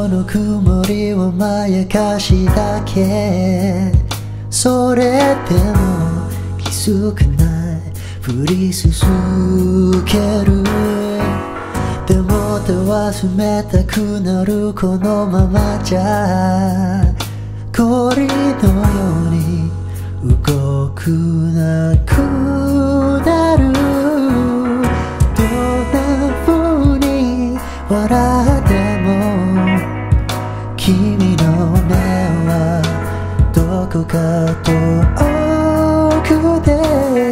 の曇りはまやかしだけ。それでも気づかないふり続ける。でも手は冷たくなるこのままじゃ氷のように動くなくなる。どんな風に笑っても君の目はどこか遠くで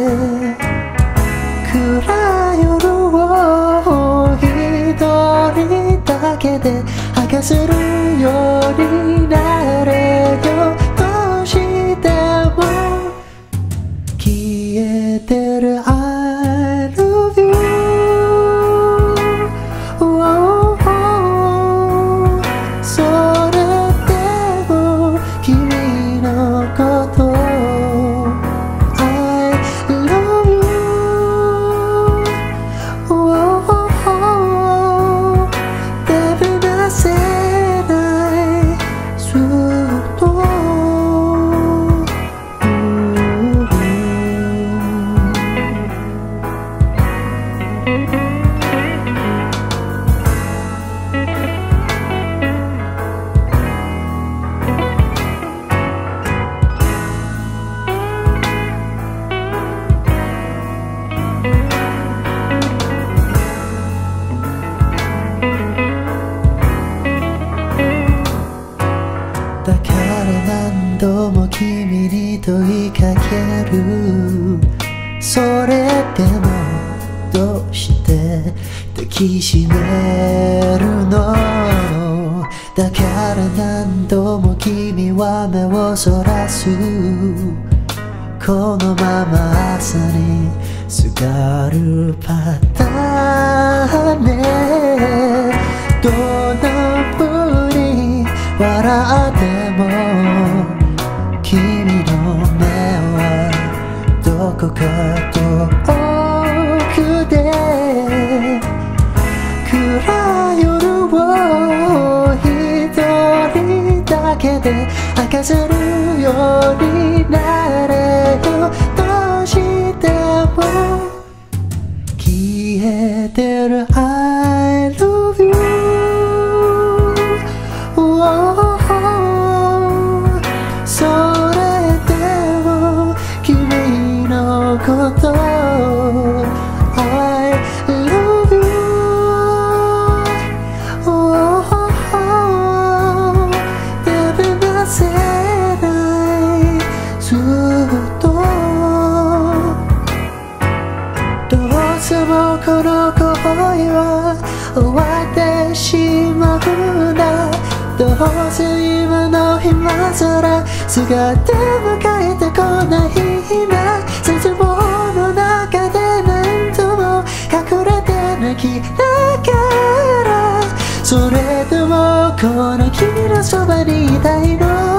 暗い夜を一人だけで明かせるようになれよ。どうしても消えてる I love you、それでも君のことI love you、手放せないずっと。だから何度も君に問いかける。それでもどうして抱きしめるの。だから何度も君は目をそらす。このまま朝にすがるパターンね。どんな風に笑っても君の目はどこか遠くで暗い夜を一人だけで明かせるようになれよ。どうしても消えてる I love you、それでも君のことI love you、手放せないずっと。どうしてもこの恋は終わってしまうんだ。どうせ今の今空すがって迎えてこないな。絶望の中で何度も隠れて泣きながら、それでもこの君のそばにいたいの。